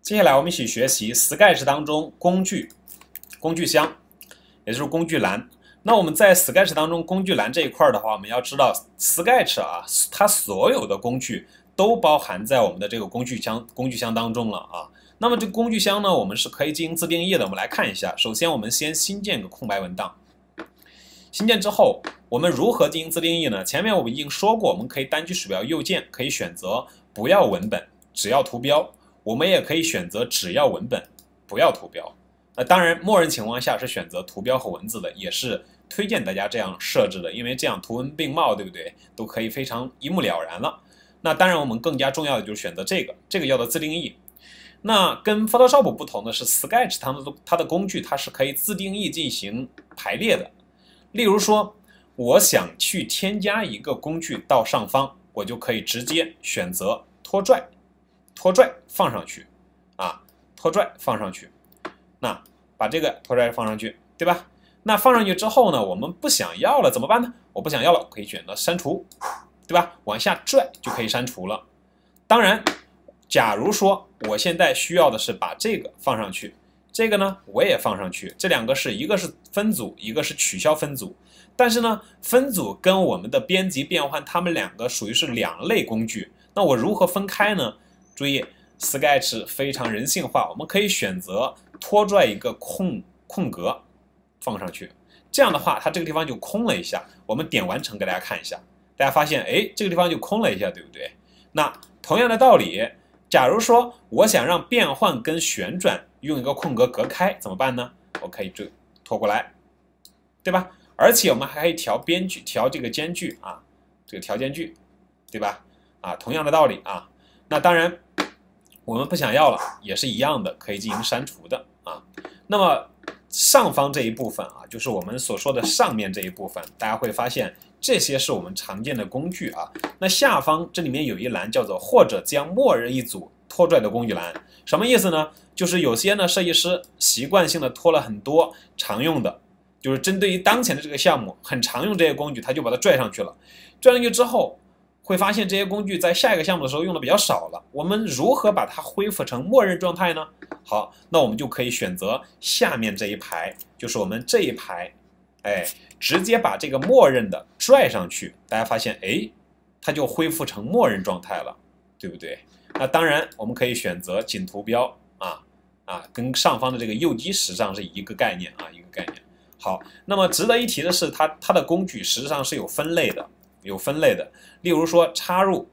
接下来我们一起学习 Sketch 当中工具箱，也就是工具栏。那我们在 Sketch 当中工具栏这一块的话，我们要知道 Sketch 啊，它所有的工具都包含在我们的这个工具箱当中了啊。那么这个工具箱呢，我们是可以进行自定义的。我们来看一下，首先我们先新建个空白文档。新建之后，我们如何进行自定义呢？前面我们已经说过，我们可以单击鼠标右键，可以选择不要文本，只要图标。我们也可以选择只要文本，不要图标。当然，默认情况下是选择图标和文字的，也是推荐大家这样设置的，因为这样图文并茂，对不对？都可以非常一目了然了。那当然，我们更加重要的就是选择这个叫做自定义。那跟 Photoshop 不同的是 ，Sketch 它的工具它是可以自定义进行排列的。例如说，我想去添加一个工具到上方，我就可以直接选择拖拽放上去，拖拽放上去，那把这个拖拽放上去，对吧？那放上去之后呢，我们不想要了怎么办呢？我不想要了，可以选择删除，对吧？往下拽就可以删除了。当然，假如说我现在需要的是把这个放上去，这个呢我也放上去，这两个一个是分组，一个是取消分组。但是呢，分组跟我们的编辑变换，它们两个属于是两类工具。那我如何分开呢？注意 ，Sketch 非常人性化，我们可以选择拖拽一个空格放上去，这样的话，它这个地方就空了一下。我们点完成给大家看一下，大家发现，哎，这个地方就空了一下，对不对？那同样的道理，假如说我想让变换跟旋转用一个空格隔开，怎么办呢？我可以拖过来，对吧？而且我们还可以调这个间距啊，这个调间距，对吧？同样的道理啊。那当然，我们不想要了，也是一样的，可以进行删除的啊。那么上方这一部分啊，就是我们所说的上面这一部分，大家会发现这些是我们常见的工具啊。那下方这里面有一栏叫做或者将默认一组拖拽的工具栏，什么意思呢？就是有些呢设计师习惯性的拖了很多常用的，就是针对于当前的这个项目很常用这些工具，他就把它拽上去了。拽上去之后，会发现这些工具在下一个项目的时候用的比较少了。我们如何把它恢复成默认状态呢？好，那我们就可以选择下面这一排，就是我们这一排，直接把这个默认的拽上去。大家发现，它就恢复成默认状态了，对不对？那当然，我们可以选择仅图标跟上方的这个右击实际上是一个概念啊，一个概念。好，那么值得一提的是，它的工具实际上是有分类的。例如说插入，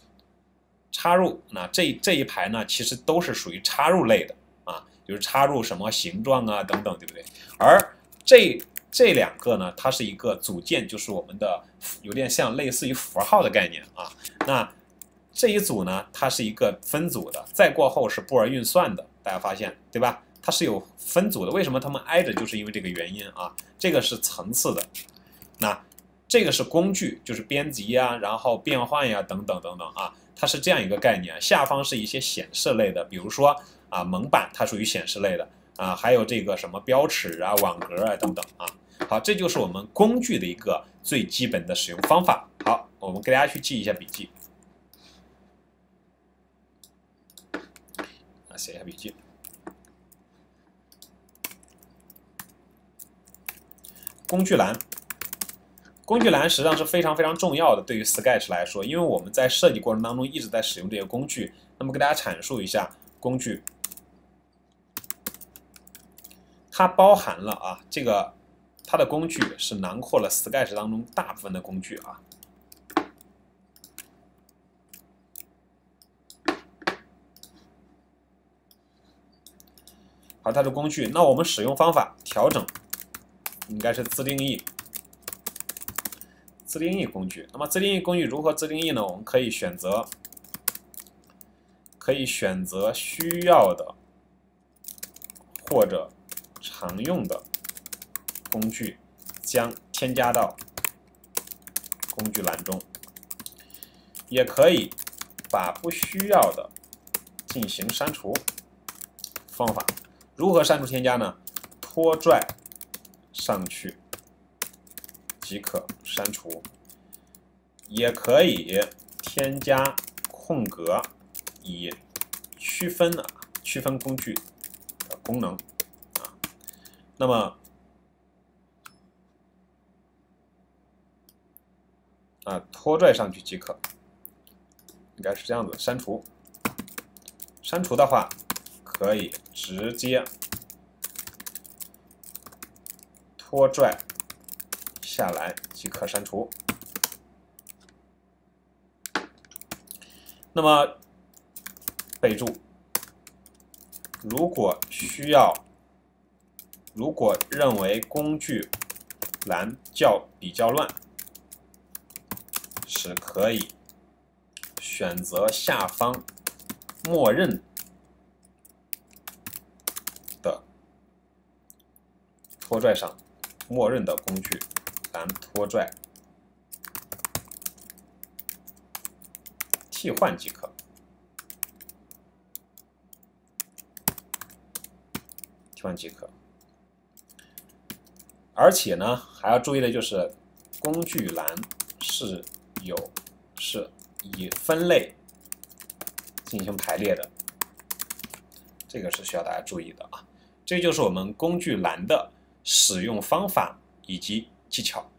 那这一排呢，其实都是属于插入类的啊，就是插入什么形状啊等等，对不对？而这两个呢，它是一个组件，就是我们的有点像类似于符号的概念啊。那这一组呢，它是一个分组的，再过后是布尔运算的，大家发现对吧？它是有分组的，为什么它们挨着？就是因为这个原因啊。这个是层次的，那这个是工具，就是编辑呀，然后变换呀，等等等等啊，它是这样一个概念。下方是一些显示类的，比如说蒙版，它属于显示类的还有这个什么标尺啊、网格啊等等啊。好，这就是我们工具的一个最基本的使用方法。好，我们给大家去记一下笔记，写一下笔记。工具栏实际上是非常非常重要的，对于 Sketch 来说，因为我们在设计过程当中一直在使用这些工具。那么给大家阐述一下工具，它包含了它的工具是囊括了 Sketch 当中大部分的工具啊。好，它的工具，那我们使用方法调整应该是自定义工具。那么自定义工具如何自定义呢？我们可以选择需要的或者常用的工具，将添加到工具栏中，也可以把不需要的进行删除。方法如何删除添加呢？拖拽上去即可删除，也可以添加空格以区分区分工具的功能啊。那么拖拽上去即可，应该是这样子。删除，删除的话可以直接拖拽下来即可删除。那么备注，如果认为工具栏比较乱，是可以选择下方默认的拖拽上默认的工具栏拖拽替换即可。替换即可。而且呢，还要注意的就是工具栏是以分类进行排列的，这个是需要大家注意的啊。这就是我们工具栏的使用方法以及技巧。